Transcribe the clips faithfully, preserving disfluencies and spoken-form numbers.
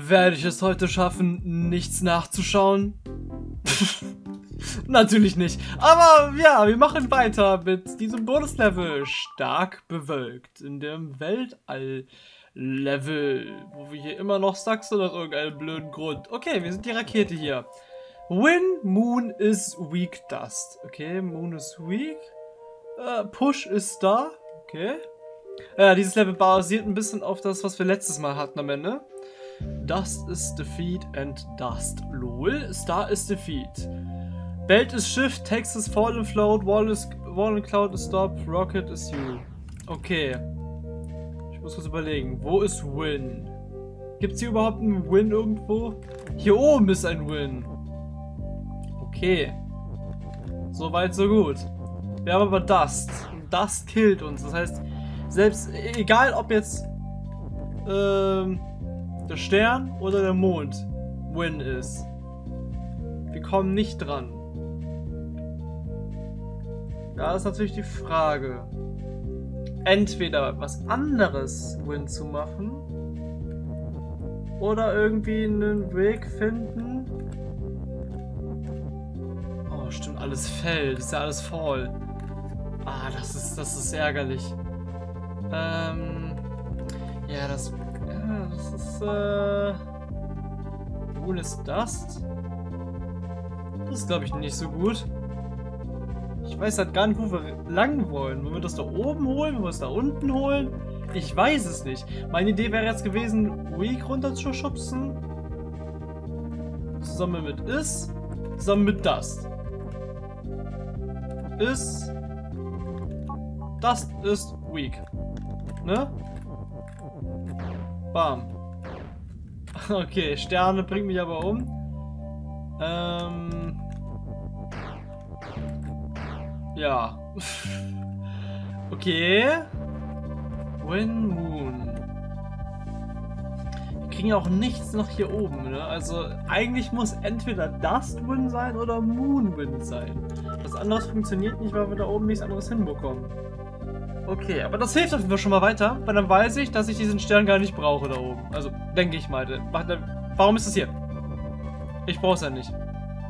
Werde ich es heute schaffen, nichts nachzuschauen? Natürlich nicht. Aber ja, wir machen weiter mit diesem Bonuslevel. Stark bewölkt. In dem Weltall-Level. Wo wir hier immer noch stuck sind aus irgendeinem blöden Grund. Okay, wir sind die Rakete hier. When Moon is weak dust. Okay, Moon is weak. Uh, push ist da. Okay. Ja, dieses Level basiert ein bisschen auf das, was wir letztes Mal hatten am Ende. Dust is defeat and dust. Lol. Star is defeat. Belt is shift, text is fall and float, wall is wall and cloud is stop, rocket is you. Okay. Ich muss kurz überlegen. Wo ist Win? Gibt es hier überhaupt einen Win irgendwo? Hier oben ist ein Win. Okay. Soweit, so gut. Wir haben aber Dust. Und Dust killt uns. Das heißt, selbst, egal ob jetzt ähm, der Stern oder der Mond Win ist, wir kommen nicht dran. Da ist natürlich die Frage, entweder was anderes Win zu machen oder irgendwie einen Weg finden. Oh, stimmt, alles fällt, ist ja alles Fall. Ah, das ist, das ist ärgerlich. Ähm, ja, das, ja, das ist, äh, wo ist das? Das ist, glaube ich, nicht so gut. Ich weiß halt gar nicht, wo wir lang wollen. Wollen wir das da oben holen? Wollen wir es da unten holen? Ich weiß es nicht. Meine Idee wäre jetzt gewesen, Weak runterzuschubsen. Zusammen mit Is. Zusammen mit Dust. Is. Dust ist Weak. Ne? Bam. Okay, Sterne bringt mich aber um. Ähm... Ja. Okay. When Moon. Wir kriegen ja auch nichts noch hier oben, ne? Also eigentlich muss entweder Dust Win sein oder Moon Win sein. Das anderes funktioniert nicht, weil wir da oben nichts anderes hinbekommen. Okay, aber das hilft auf jeden Fall schon mal weiter, weil dann weiß ich, dass ich diesen Stern gar nicht brauche da oben. Also, denke ich mal. Warum ist es hier? Ich brauche es ja nicht.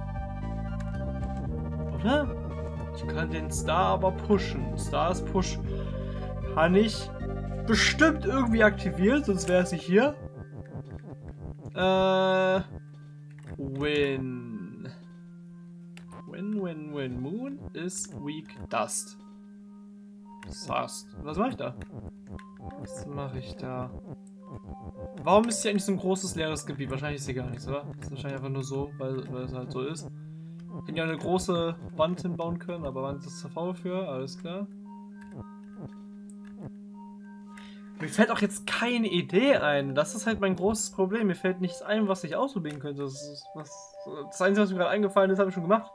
Oder? Ich kann den Star aber pushen. Star ist Push. Kann ich bestimmt irgendwie aktivieren, sonst wäre sie hier. Äh. Win. Win, win, win. Moon is weak dust. Dust. Was mache ich da? Was mache ich da? Warum ist hier eigentlich so ein großes leeres Gebiet? Wahrscheinlich ist hier gar nichts, oder? Das ist wahrscheinlich einfach nur so, weil, weil es halt so ist. Hätten ja eine große Wand hinbauen können, aber Wand ist zu faul für, alles klar. Mir fällt auch jetzt keine Idee ein. Das ist halt mein großes Problem. Mir fällt nichts ein, was ich ausprobieren könnte. Das, ist, was, das Einzige, was mir gerade eingefallen ist, habe ich schon gemacht.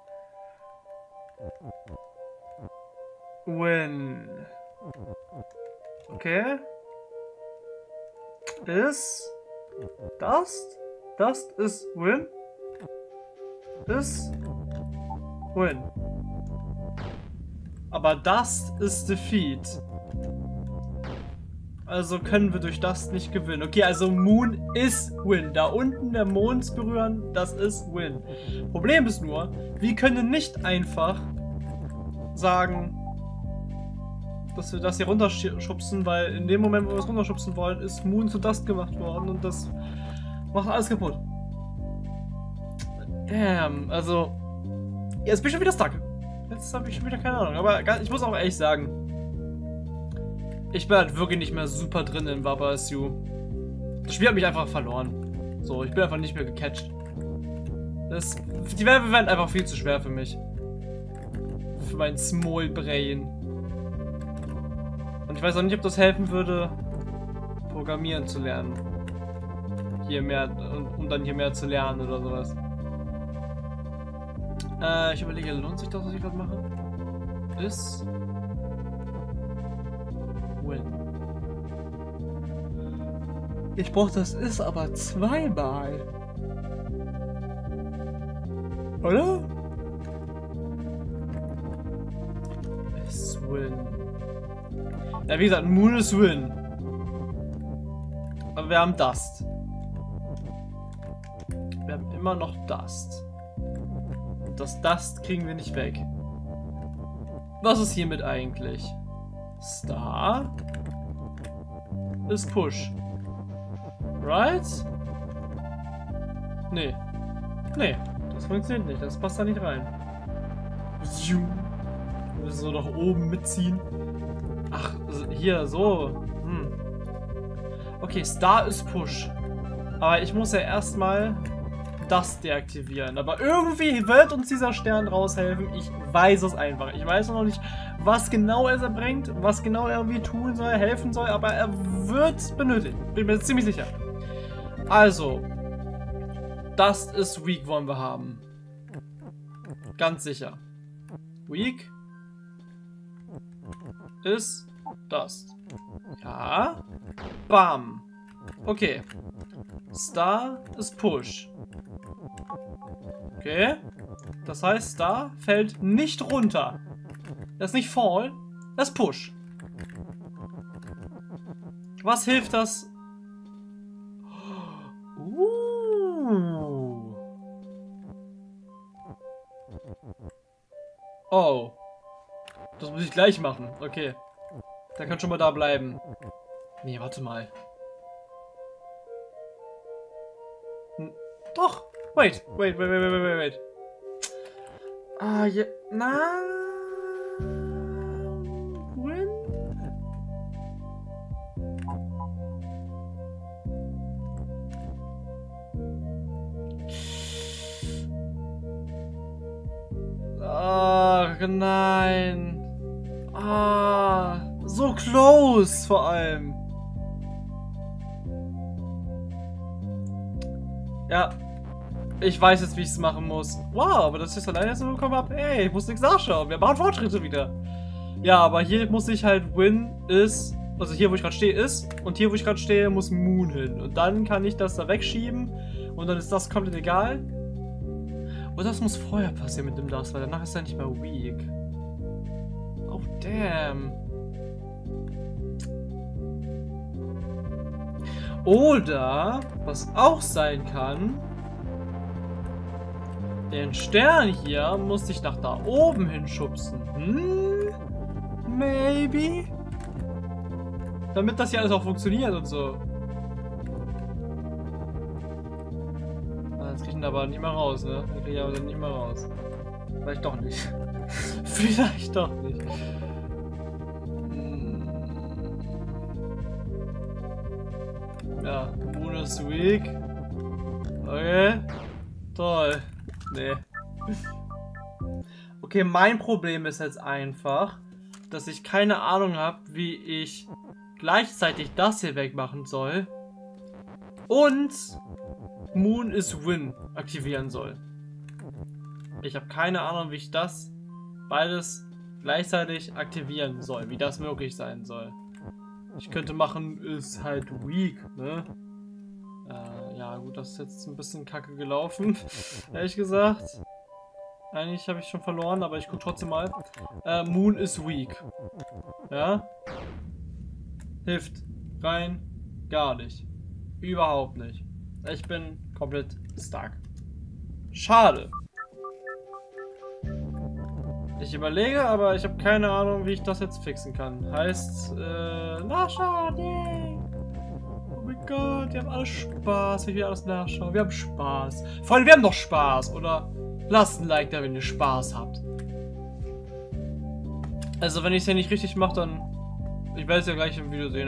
Win. Okay. Ist Dust? Dust ist Win? Ist Win. Aber Dust ist Defeat. Also können wir durch Dust nicht gewinnen. Okay, also Moon ist Win. Da unten der Mond berühren, das ist Win. Problem ist nur, wir können nicht einfach sagen, dass wir das hier runterschubsen, weil in dem Moment, wo wir es runterschubsen wollen, ist Moon zu Dust gemacht worden und das macht alles kaputt. Damn, also jetzt bin ich schon wieder stuck. Jetzt habe ich schon wieder keine Ahnung. Aber ich muss auch ehrlich sagen, ich bin halt wirklich nicht mehr super drin in Baba Is You. Das Spiel hat mich einfach verloren. So, ich bin einfach nicht mehr gecatcht. Das, die Level werden einfach viel zu schwer für mich. Für mein Small Brain. Und ich weiß auch nicht, ob das helfen würde, Programmieren zu lernen. Hier mehr, um dann hier mehr zu lernen oder sowas. Äh, ich überlege, lohnt sich das, was ich gerade mache? Ist Win. Ich brauche das ist aber zweimal. Oder? Ist Win. Ja, wie gesagt, Moon ist Win. Aber wir haben Dust. Wir haben immer noch Dust. Und das Dust kriegen wir nicht weg. Was ist hiermit eigentlich? Star ist Push. Right? Nee. Nee. Das funktioniert nicht. Das passt da nicht rein. Wir müssen so nach oben mitziehen. Ach, hier, so. Hm. Okay, Star ist Push. Aber ich muss ja erstmal das deaktivieren. Aber irgendwie wird uns dieser Stern raushelfen. Ich weiß es einfach. Ich weiß noch nicht, was genau er bringt, was genau er irgendwie tun soll, helfen soll. Aber er wird benötigt. Bin mir ziemlich sicher. Also, das ist Weak wollen wir haben. Ganz sicher. Weak ist das. Ja. Bam. Okay. Star ist Push. Okay. Das heißt, Star fällt nicht runter. Das ist nicht Fall, das ist Push. Was hilft das? Uh. Oh. Das muss ich gleich machen. Okay. Der kann schon mal da bleiben. Nee, warte mal. Hm. Doch. Wait. Wait, wait, wait, wait, wait, wait. Ah, ja. Na. When? Ach, nein. Ah, so close vor allem. Ja, ich weiß jetzt, wie ich es machen muss. Wow, aber das ist alleine jetzt nur bekommen habe. Ey, ich muss nichts nachschauen. Wir machen Fortschritte wieder. Ja, aber hier muss ich halt Win ist, also hier, wo ich gerade stehe, ist. Und hier, wo ich gerade stehe, muss Moon hin. Und dann kann ich das da wegschieben. Und dann ist das komplett egal. Und das muss vorher passieren mit dem Dust, weil danach ist er nicht mehr weak. Oh, damn. Oder, was auch sein kann, den Stern hier muss ich nach da oben hinschubsen. Hm? Maybe? Damit das hier alles auch funktioniert und so. Das kriegen wir aber nicht mehr raus, ne? Das kriegen wir aber nicht mehr raus. Vielleicht doch nicht. Vielleicht doch nicht. Hm. Ja, Moon ist weak. Okay. Toll. Nee. Okay, mein Problem ist jetzt einfach, dass ich keine Ahnung habe, wie ich gleichzeitig das hier wegmachen soll und Moon is Win aktivieren soll. Ich habe keine Ahnung, wie ich das beides gleichzeitig aktivieren soll, wie das möglich sein soll. Ich könnte machen, ist halt weak, ne? Äh, ja gut, das ist jetzt ein bisschen kacke gelaufen, ehrlich gesagt. Eigentlich habe ich schon verloren, aber ich gucke trotzdem mal. Äh, Moon is weak. Ja? Hilft rein gar nicht. Überhaupt nicht. Ich bin komplett stuck. Schade. Ich überlege, aber ich habe keine Ahnung, wie ich das jetzt fixen kann. Heißt, äh, nachschauen, yay! Oh mein Gott, wir haben alle Spaß, wie wir alles nachschauen. Wir haben Spaß. Vor allem, wir haben doch Spaß, oder? Lasst ein Like da, wenn ihr Spaß habt. Also, wenn ich es ja nicht richtig mache, dann... Ich werde es ja gleich im Video sehen.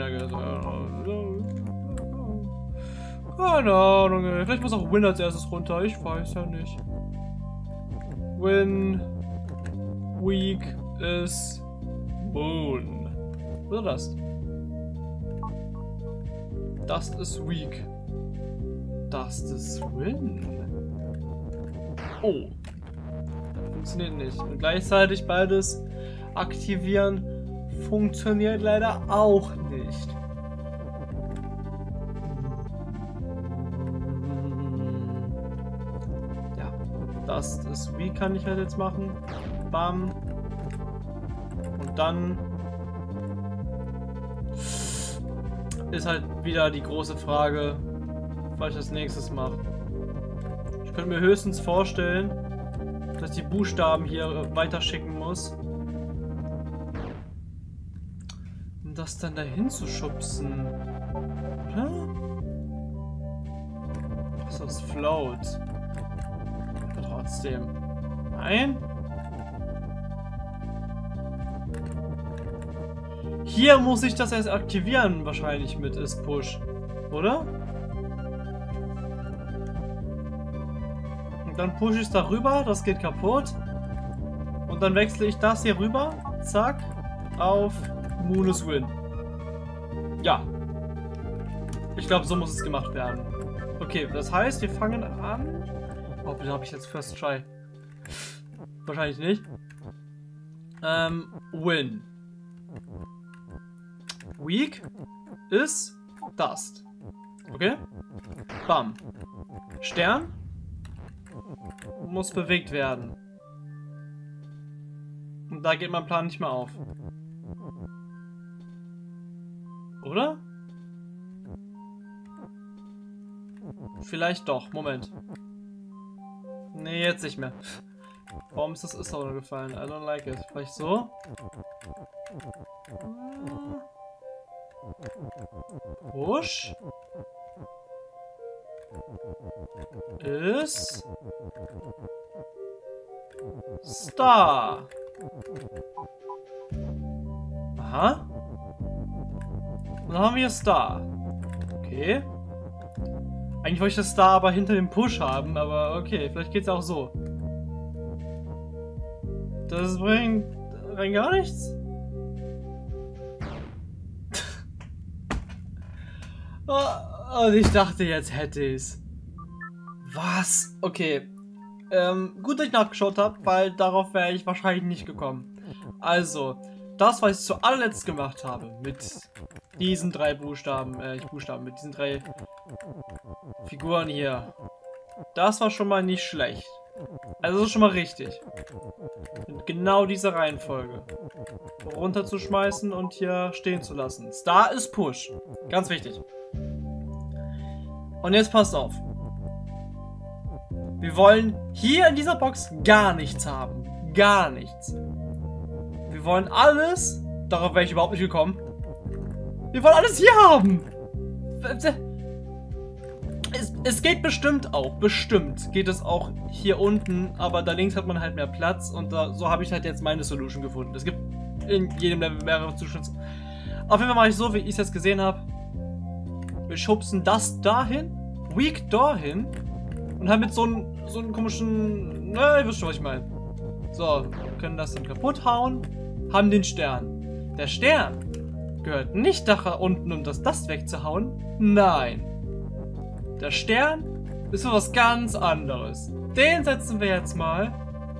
Keine Ahnung, ey. Vielleicht muss auch Win als erstes runter. Ich weiß ja nicht. Win... Weak is Moon. Was ist das? Das ist weak. Das ist Win. Oh. Das funktioniert nicht. Und gleichzeitig beides aktivieren funktioniert leider auch nicht. Ja. Das ist weak kann ich halt jetzt machen. Bam. Und dann ist halt wieder die große Frage, was ich als nächstes mache. könnte mir höchstens vorstellen, dass ich die Buchstaben hier weiterschicken muss. Um das dann dahin zu schubsen. Oder? Was ist Float? Aber trotzdem. Nein? Hier muss ich das erst aktivieren, wahrscheinlich mit ist Push. Oder? Und dann pushe ich es darüber, das geht kaputt. Und dann wechsle ich das hier rüber, zack, auf Moon is Win. Ja. Ich glaube, so muss es gemacht werden. Okay, das heißt, wir fangen an. Oh, bitte habe ich jetzt First Try. Wahrscheinlich nicht. Ähm, Win. Weak ist Dust. Okay? Bam. Stern muss bewegt werden. Und da geht mein Plan nicht mehr auf. Oder? Vielleicht doch. Moment. Nee, jetzt nicht mehr. Warum ist das ist gefallen? I don't like it. Vielleicht so? Push ist Star. Aha. Und dann haben wir Star. Okay. Eigentlich wollte ich das Star aber hinter dem Push haben, aber okay, vielleicht geht's auch so. Das bringt rein gar nichts. Und ich dachte, jetzt hätte ich's. Was? Okay. Ähm, gut, dass ich nachgeschaut habe, weil darauf wäre ich wahrscheinlich nicht gekommen. Also, das, was ich zu allerletzt gemacht habe, mit diesen drei Buchstaben, äh, nicht Buchstaben, mit diesen drei Figuren hier, das war schon mal nicht schlecht. Also, das ist schon mal richtig. In genau dieser Reihenfolge. Runterzuschmeißen und hier stehen zu lassen. Star ist Push. Ganz wichtig. Und jetzt passt auf. Wir wollen hier in dieser Box gar nichts haben. Gar nichts. Wir wollen alles, darauf wäre ich überhaupt nicht gekommen. Wir wollen alles hier haben. Es, es geht bestimmt auch, bestimmt geht es auch hier unten, aber da links hat man halt mehr Platz und da, so habe ich halt jetzt meine Solution gefunden. Es gibt in jedem Level mehrere Zuschüsse. Auf jeden Fall mache ich so, wie ich es jetzt gesehen habe. Wir schubsen das dahin, Weak dahin und haben jetzt so einen, so einen komischen, na, ihr wisst schon, was ich meine. So, können das dann kaputt hauen, haben den Stern. Der Stern gehört nicht da unten, um das Dust wegzuhauen. Nein. Der Stern ist für was ganz anderes. Den setzen wir jetzt mal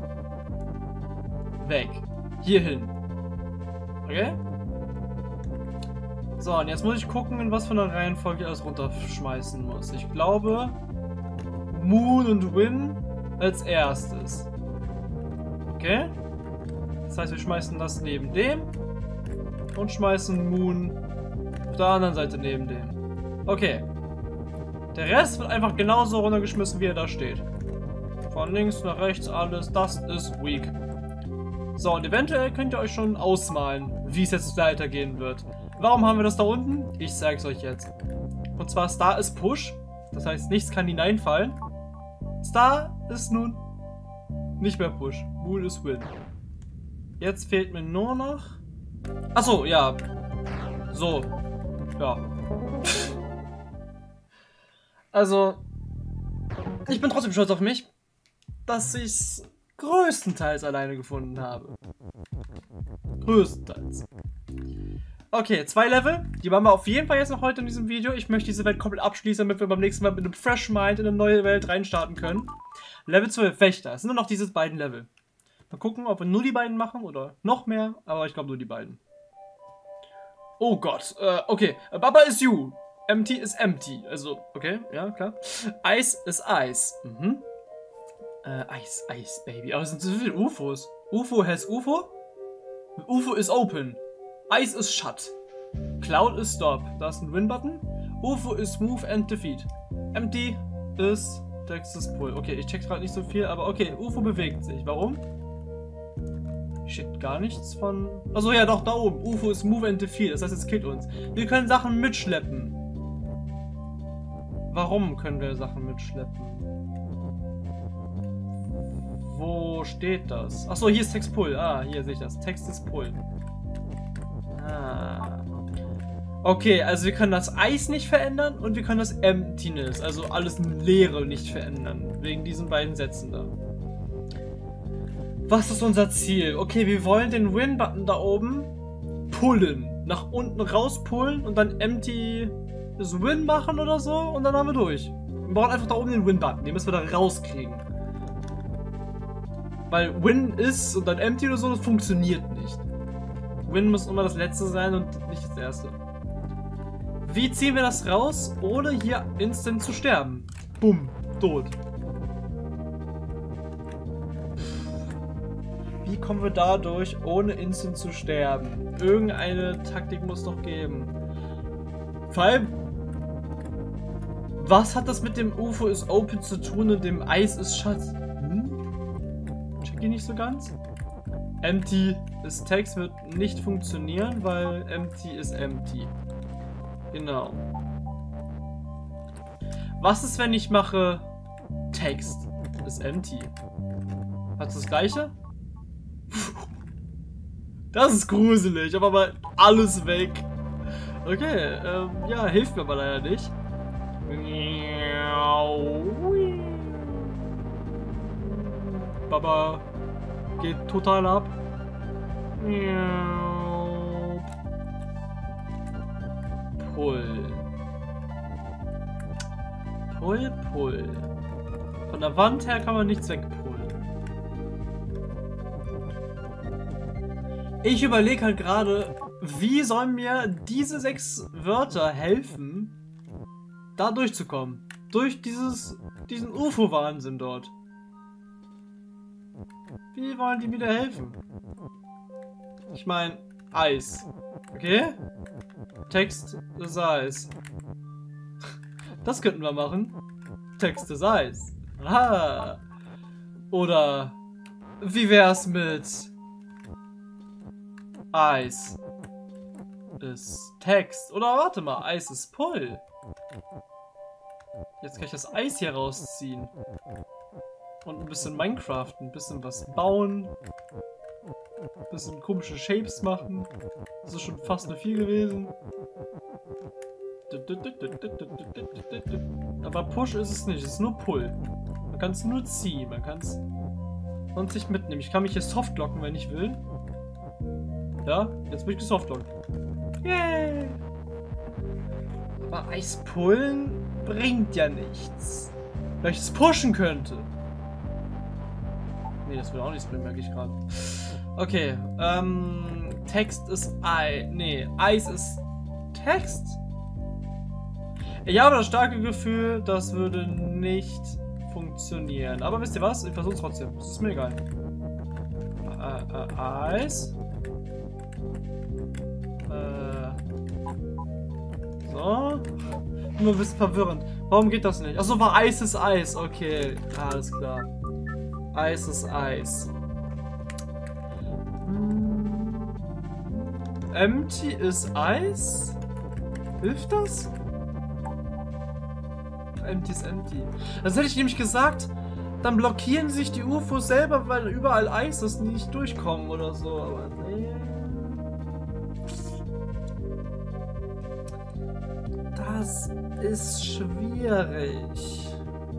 weg. Hier hin. Okay? So, und jetzt muss ich gucken, in was für einer Reihenfolge ich alles runterschmeißen muss. Ich glaube, Moon und Win als erstes. Okay? Das heißt, wir schmeißen das neben dem und schmeißen Moon auf der anderen Seite neben dem. Okay. Der Rest wird einfach genauso runtergeschmissen, wie er da steht. Von links nach rechts alles, das ist Weak. So, und eventuell könnt ihr euch schon ausmalen, wie es jetzt weitergehen wird. Warum haben wir das da unten? Ich zeige es euch jetzt. Und zwar Star ist Push. Das heißt, nichts kann hineinfallen. Star ist nun nicht mehr Push. Moon ist Win. Jetzt fehlt mir nur noch... Achso, ja. So. Ja. Also, ich bin trotzdem stolz auf mich, dass ich es größtenteils alleine gefunden habe. Größtenteils. Okay, zwei Level. Die machen wir auf jeden Fall jetzt noch heute in diesem Video. Ich möchte diese Welt komplett abschließen, damit wir beim nächsten Mal mit einem Fresh Mind in eine neue Welt reinstarten können. Level zwölf, Wächter. Es sind nur noch diese beiden Level. Mal gucken, ob wir nur die beiden machen oder noch mehr. Aber ich glaube nur die beiden. Oh Gott. Äh, okay. Baba is you. Empty is empty. Also, okay. Ja, klar. Ice is Ice. Mhm. Äh, Ice, Ice, Baby. Aber es sind so viele U F Os. U F O has U F O. U F O is open. Ice is shut. Cloud is stop. Da ist ein Win-Button. U F O is move and defeat. Empty is Text ist Pull. Okay, ich check gerade nicht so viel, aber okay, U F O bewegt sich. Warum? Steht gar nichts von... Achso, ja doch, da oben. U F O ist Move and Defeat, das heißt, es killt uns. Wir können Sachen mitschleppen. Warum können wir Sachen mitschleppen? Wo steht das? Achso, hier ist Text Pull. Ah, hier sehe ich das. Text ist Pull. Ah. Okay, also wir können das Eis nicht verändern und wir können das Emptiness, also alles Leere, nicht verändern. Wegen diesen beiden Sätzen da. Was ist unser Ziel? Okay, wir wollen den Win-Button da oben pullen. Nach unten rauspullen und dann Empty das Win machen oder so und dann haben wir durch. Wir brauchen einfach da oben den Win-Button, den müssen wir da rauskriegen. Weil Win ist und dann Empty oder so, das funktioniert nicht. Win muss immer das letzte sein und nicht das erste. Wie ziehen wir das raus, ohne hier instant zu sterben? Bumm, tot. Wie kommen wir dadurch, ohne instant zu sterben? Irgendeine Taktik muss doch geben. Vor allem, was hat das mit dem U F O is open zu tun und dem Eis ist shut? Hm? Check ich nicht so ganz. Empty ist Text wird nicht funktionieren, weil Empty ist Empty. Genau. Was ist, wenn ich mache Text ist Empty? Hat das gleiche? Das ist gruselig, aber mal alles weg. Okay, ähm, ja, hilft mir aber leider nicht. Baba geht total ab. Pull. Pull, pull. Von der Wand her kann man nichts wegpullen. Ich überlege halt gerade, wie sollen mir diese sechs Wörter helfen, da durchzukommen. Durch dieses, diesen U F O-Wahnsinn dort. Wie wollen die mir da helfen? Ich meine, Eis. Okay? Text ist Eis. Das könnten wir machen. Text ist Eis. Aha. Oder wie wär's mit Eis ist Text? Oder warte mal, Eis ist Pull. Jetzt kann ich das Eis hier rausziehen. Und ein bisschen Minecraft, ein bisschen was bauen. Ein bisschen komische Shapes machen. Das ist schon fast eine vier gewesen. Aber Push ist es nicht, es ist nur Pull. Man kann es nur ziehen, man kann es sonst nicht mitnehmen. Ich kann mich hier softlocken, wenn ich will. Ja, jetzt bin ich gesoftlockt. Yay! Aber Eis pullen bringt ja nichts. Weil ich es pushen könnte. Nee, das will auch nichts bringen, merke ich gerade. Okay, ähm, Text ist Ei. Nee, Eis ist Text. Ich habe das starke Gefühl, das würde nicht funktionieren. Aber wisst ihr was? Ich versuche es trotzdem. Das ist mir egal. Äh, äh, Eis. Äh. So. Nur ein bisschen verwirrend. Warum geht das nicht? Achso, war Eis ist Eis. Okay, alles klar. Eis ist Eis. Empty ist Eis? Hilft das? Empty ist empty. Das hätte ich nämlich gesagt, dann blockieren sich die U F Os selber, weil überall Eis ist, die nicht durchkommen oder so. Aber nee. Das ist schwierig.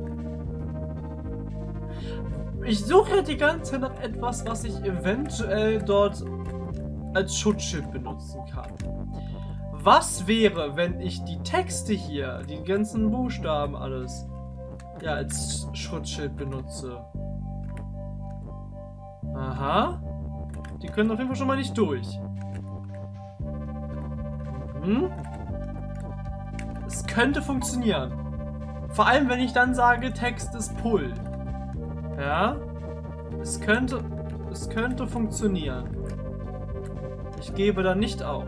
Ich suche die ganze Zeit nach etwas, was ich eventuell dort als Schutzschild benutzen kann. Was wäre, wenn ich die Texte hier, die ganzen Buchstaben, alles, ja, als Schutzschild benutze? Aha. Die können auf jeden Fall schon mal nicht durch. Hm? Es könnte funktionieren. Vor allem, wenn ich dann sage, Text ist Pull. Ja? Es könnte, es könnte funktionieren. Ich gebe da nicht auf.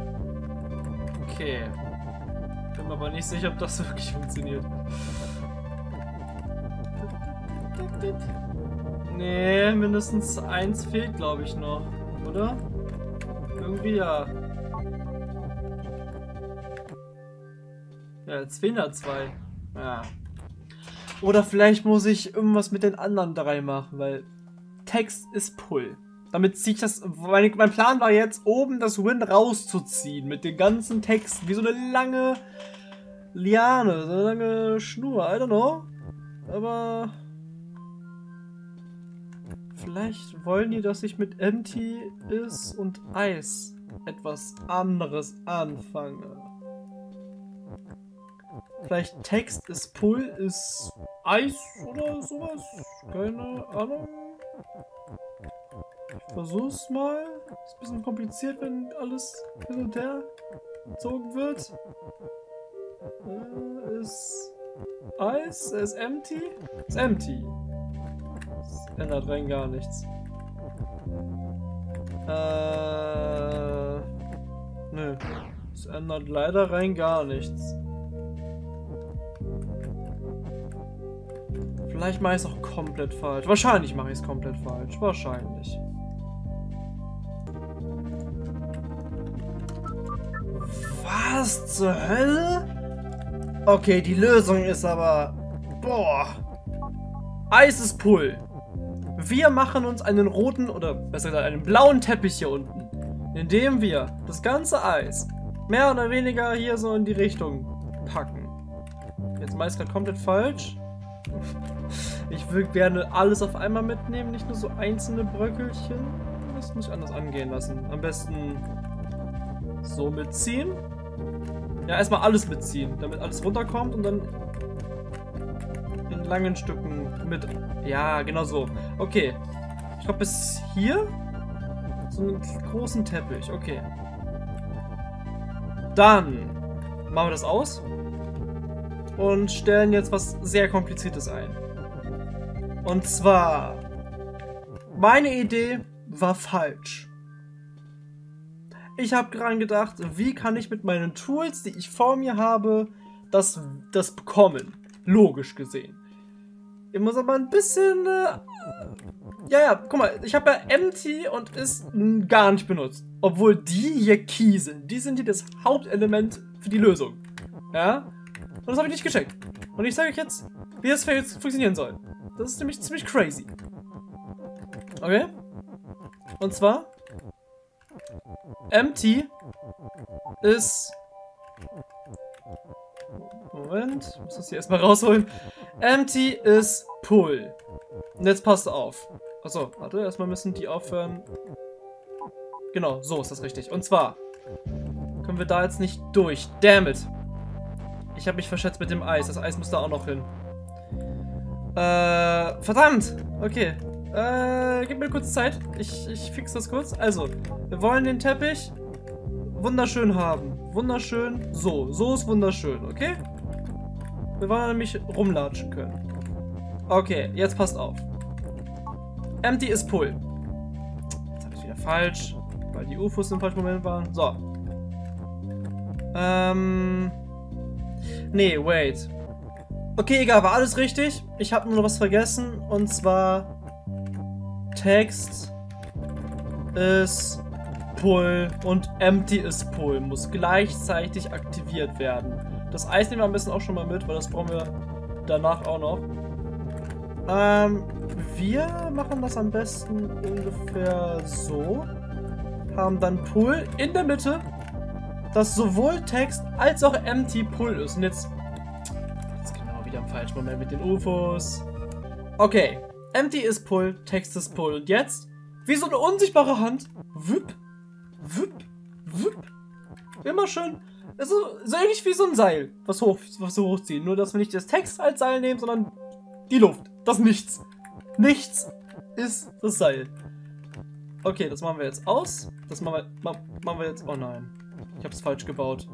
Okay. Bin mir aber nicht sicher, ob das wirklich funktioniert. Nee, mindestens eins fehlt, glaube ich, noch. Oder? Irgendwie ja. Ja, jetzt fehlen da zwei. Ja. Oder vielleicht muss ich irgendwas mit den anderen drei machen, weil Text ist Pull. Damit ziehe ich das. Mein, mein Plan war jetzt, oben das Win rauszuziehen mit den ganzen Texten. Wie so eine lange Liane, so eine lange Schnur. I don't know. Aber. Vielleicht wollen die, dass ich mit Empty ist und Eis etwas anderes anfange. Vielleicht Text ist Pull, ist Eis oder sowas. Keine Ahnung. Ich versuch's mal. Ist ein bisschen kompliziert, wenn alles hin und her gezogen wird. Äh, ist Eis, ist Empty. Ist Empty. Das ändert rein gar nichts. Äh. Nö. Es ändert leider rein gar nichts. Vielleicht mache ich es auch komplett falsch. Wahrscheinlich mache ich es komplett falsch. Wahrscheinlich. Was zur Hölle? Okay, die Lösung ist aber... Boah. Eis ist Pull. Wir machen uns einen roten, oder besser gesagt einen blauen Teppich hier unten. Indem wir das ganze Eis mehr oder weniger hier so in die Richtung packen. Jetzt mache ich es gerade komplett falsch. Ich würde gerne alles auf einmal mitnehmen, nicht nur so einzelne Bröckelchen. Das muss ich anders angehen lassen. Am besten so mitziehen. Ja, erstmal alles mitziehen, damit alles runterkommt und dann in langen Stücken mit... Ja, genau so. Okay. Ich glaube bis hier so einen großen Teppich. Okay. Dann machen wir das aus und stellen jetzt was sehr Kompliziertes ein. Und zwar, meine Idee war falsch. Ich habe gerade gedacht, wie kann ich mit meinen Tools, die ich vor mir habe, das, das bekommen? Logisch gesehen. Ich muss aber ein bisschen... Äh, ja, ja, guck mal, ich habe ja Empty und ist gar nicht benutzt. Obwohl die hier Key sind. Die sind hier das Hauptelement für die Lösung. Ja? Und das habe ich nicht gecheckt. Und ich sage euch jetzt, wie das jetzt funktionieren soll. Das ist nämlich ziemlich crazy. Okay? Und zwar... Empty ist... Moment, ich muss das hier erstmal rausholen. Empty ist Pull. Und jetzt passt auf. Achso, warte, erstmal müssen die aufhören. Genau, so ist das richtig. Und zwar können wir da jetzt nicht durch. Damn it. Ich habe mich verschätzt mit dem Eis. Das Eis muss da auch noch hin. Äh, verdammt. Okay. Äh, gib mir kurz Zeit. Ich, ich fix das kurz. Also, wir wollen den Teppich wunderschön haben. Wunderschön. So, so ist wunderschön, okay? Wir wollen nämlich rumlatschen können. Okay, jetzt passt auf. Empty ist Pull. Jetzt habe ich wieder falsch, weil die U F Os im falschen Moment waren. So. Ähm. Nee, wait. Okay, egal, war alles richtig. Ich habe nur noch was vergessen. Und zwar Text ist Pull und Empty ist Pull. Muss gleichzeitig aktiviert werden. Das Eis nehmen wir am besten auch schon mal mit, weil das brauchen wir danach auch noch. Ähm, wir machen das am besten ungefähr so. Haben dann Pull in der Mitte, dass sowohl Text als auch Empty Pull ist. Und jetzt, jetzt genau wieder im falschen Moment mit den U F Os. Okay, Empty ist Pull, Text ist Pull. Und jetzt, wie so eine unsichtbare Hand, wüpp, wüpp, wüpp, immer schön. Also, so ähnlich wie so ein Seil, was, hoch, was wir hochziehen. Nur, dass wir nicht das Text als Seil nehmen, sondern die Luft. Das Nichts. Nichts ist das Seil. Okay, das machen wir jetzt aus. Das machen wir, ma, machen wir jetzt... Oh nein. Ich habe es falsch gebaut.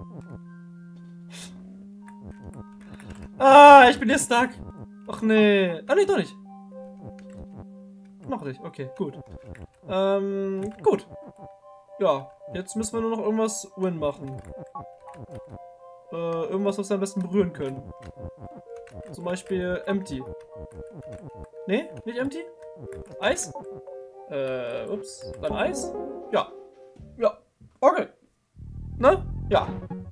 Ah, ich bin hier stuck. Ach nee. Ah nee, doch nicht. Noch nicht. Okay, gut. Ähm, gut. Ja, jetzt müssen wir nur noch irgendwas Win machen. Äh, irgendwas, was wir am besten berühren können. Zum Beispiel empty. Nee, nicht empty? Eis? Äh, ups. Dann Eis? Ja. Ja. Okay. Ne? Ja.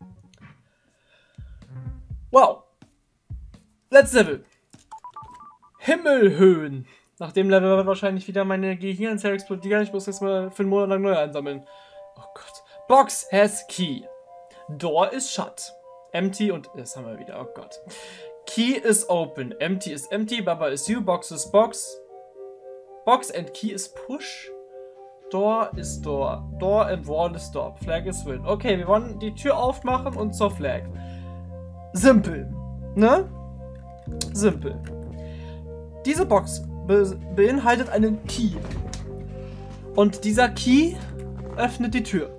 Wow. Letztes Level. Himmelhöhen. Nach dem Level wird wahrscheinlich wieder meine Gehirnzelle explodieren. Ich muss jetzt mal für einen Monat lang neu einsammeln. Oh Gott. Box has key. Door is shut. Empty und... Das haben wir wieder. Oh Gott. Key is open. Empty is empty. Baba is you. Box is box. Box and key is push. Door is door. Door and wall is door. Flag is win. Okay, wir wollen die Tür aufmachen und zur Flag. Simpel. Ne? Simpel. Diese Box be beinhaltet einen Key. Und dieser Key öffnet die Tür.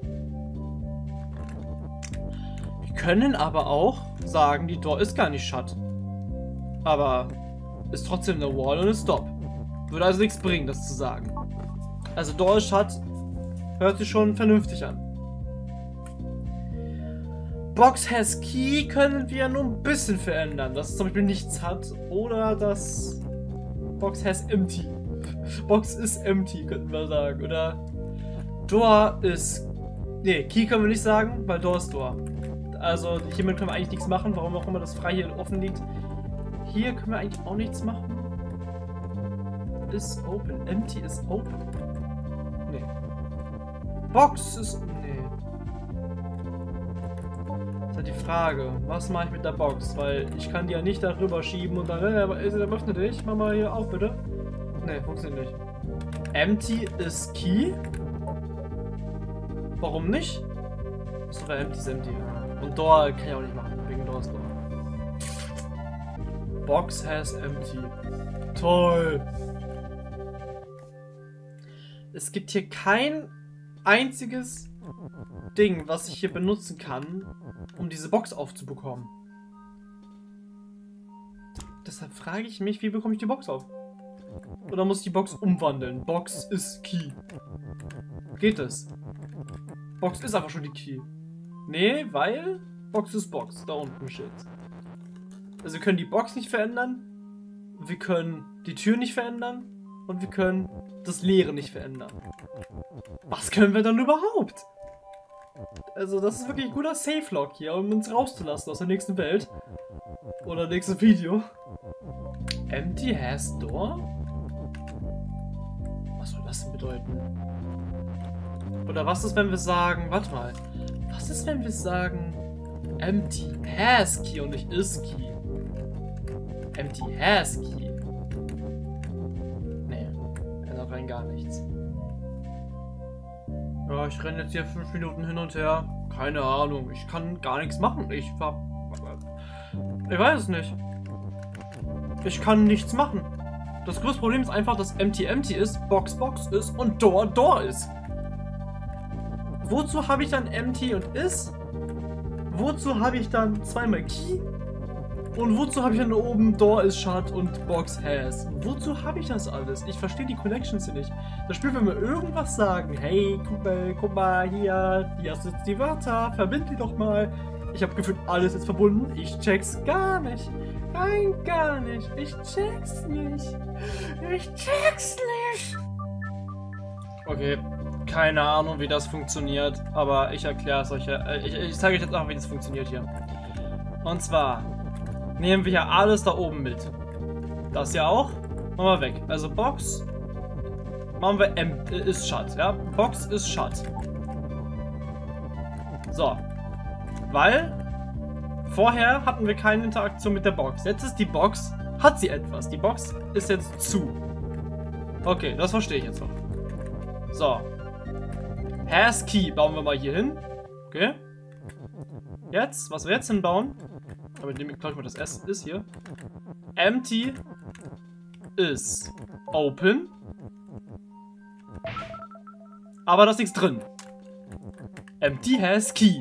Wir können aber auch sagen, die Door ist gar nicht shut. Aber ist trotzdem eine Wall und eine Stop. Würde also nichts bringen, das zu sagen. Also Door is shut hört sich schon vernünftig an. Box has key können wir nur ein bisschen verändern, dass es zum Beispiel nichts hat oder dass Box has empty. Box is empty könnten wir sagen. Oder Door is... Ne, Key können wir nicht sagen, weil Door ist Door. Also hiermit können wir eigentlich nichts machen, warum auch immer das frei hier offen liegt. Hier können wir eigentlich auch nichts machen. Is open. Empty is open. Nee. Box ist... Nee. Das ist halt die Frage. Was mache ich mit der Box? Weil ich kann die ja nicht darüber schieben und dann... Äh, öffne dich. Mach mal hier auf, bitte. Nee, funktioniert nicht. Empty is key. Warum nicht? Achso, weil empty ist empty. Und Door kann ich auch nicht machen. Wegen Door ist Door. Box has empty. Toll. Es gibt hier kein einziges Ding, was ich hier benutzen kann, um diese Box aufzubekommen. Deshalb frage ich mich, wie bekomme ich die Box auf? Oder muss ich die Box umwandeln? Box ist Key. Geht es? Box ist einfach schon die Key. Nee, weil Box ist Box. Da unten steht. Also wir können die Box nicht verändern. Wir können die Tür nicht verändern. Und wir können das Leere nicht verändern. Was können wir dann überhaupt? Also das ist wirklich ein guter Safe-Lock hier, um uns rauszulassen aus der nächsten Welt. Oder nächstes Video. Empty has door? Was soll das denn bedeuten? Oder was ist, wenn wir sagen... Warte mal. Was ist, wenn wir sagen... Empty has key und nicht is key? Empty has key. Nee. Ändert rein gar nichts. Ja, ich renne jetzt hier fünf Minuten hin und her. Keine Ahnung. Ich kann gar nichts machen. Ich war... Ich weiß es nicht. Ich kann nichts machen. Das größte Problem ist einfach, dass Empty Empty ist, Box Box ist und Door Door ist. Wozu habe ich dann Empty und is? Wozu habe ich dann zweimal Key? Und wozu habe ich dann da oben Door is shut und Box has? Wozu habe ich das alles? Ich verstehe die Connections hier nicht. Das Spiel will mir irgendwas sagen. Hey, guck mal, guck mal hier. Hier hast du jetzt die Wörter. Verbind die doch mal. Ich habe gefühlt, alles ist verbunden. Ich check's gar nicht. Nein, gar nicht. Ich check's nicht. Ich check's nicht. Okay, keine Ahnung, wie das funktioniert. Aber ich erkläre es euch. Ich, ich zeige euch jetzt auch, wie das funktioniert hier. Und zwar nehmen wir hier alles da oben mit. Das ja auch. Machen wir weg. Also Box. Machen wir M. Ist shut. Ja, Box ist shut. So. Weil vorher hatten wir keine Interaktion mit der Box. Jetzt ist die Box, hat sie etwas. Die Box ist jetzt zu. Okay, das verstehe ich jetzt noch. So. Has Key bauen wir mal hier hin. Okay. Jetzt, was wir jetzt hinbauen, aber dem glaube ich mal das S ist hier. Empty is open. Aber da ist nichts drin. Empty has Key.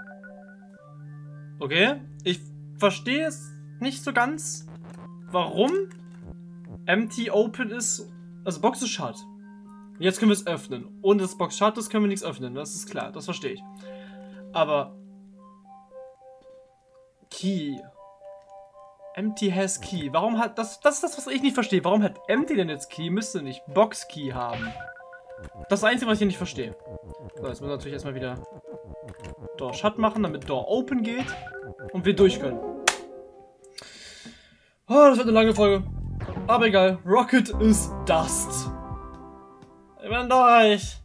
Okay, ich verstehe es nicht so ganz, warum Empty Open ist, also Box ist shut. Jetzt können wir es öffnen. Ohne das Box shut ist, können wir nichts öffnen, das ist klar, das verstehe ich. Aber Key. Empty has Key. Warum hat das, das ist das, was ich nicht verstehe. Warum hat Empty denn jetzt Key? Müsste nicht Box Key haben. Das ist das Einzige, was ich hier nicht verstehe. So, jetzt müssen wir natürlich erstmal wieder Door Shut machen, damit Door Open geht. Und wir durch können. Oh, das wird eine lange Folge. Aber egal. Rocket is Dust. Ich bin durch.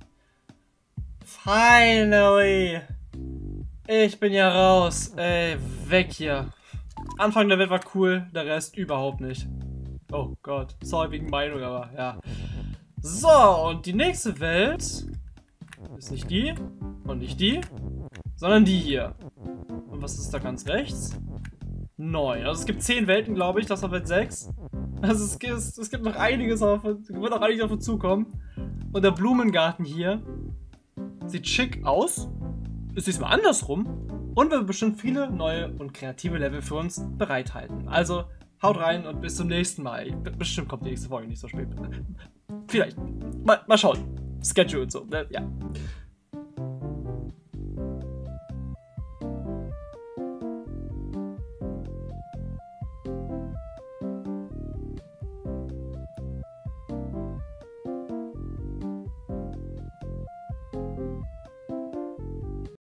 Finally. Ich bin ja raus. Ey, weg hier. Anfang der Welt war cool, der Rest überhaupt nicht. Oh Gott. Sorry wegen Meinung, aber ja. So, und die nächste Welt ist nicht die und nicht die, sondern die hier. Und was ist da ganz rechts? neun. Also es gibt zehn Welten, glaube ich. Das war Welt sechs. Also es gibt, es gibt noch einiges auf, wird noch einiges auf uns zukommen. Und der Blumengarten hier sieht schick aus. Ist diesmal andersrum. Und wird bestimmt viele neue und kreative Level für uns bereithalten. Also haut rein und bis zum nächsten Mal. Bestimmt kommt die nächste Folge nicht so spät. Vielleicht. Mal, mal schauen. Schedule und so. Ne? Ja.